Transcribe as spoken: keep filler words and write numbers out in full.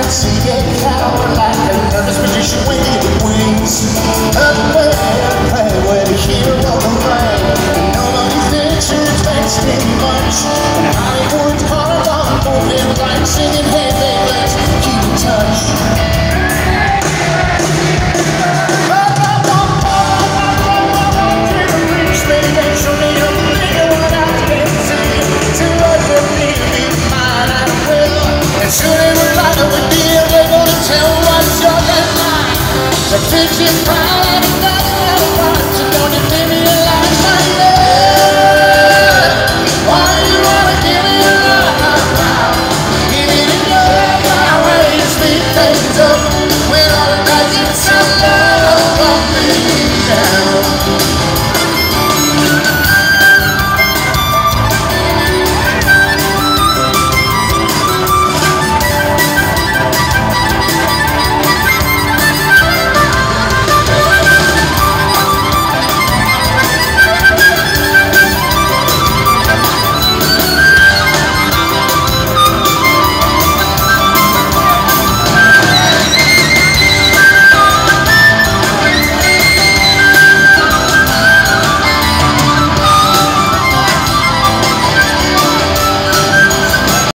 See it cower like a nervous magician with wings. Up where to play where the hero can play. And nobody thinks or expecting much. And Hollywood's calling on moving like singing, hey baby, let's keep in touch. The fiction proud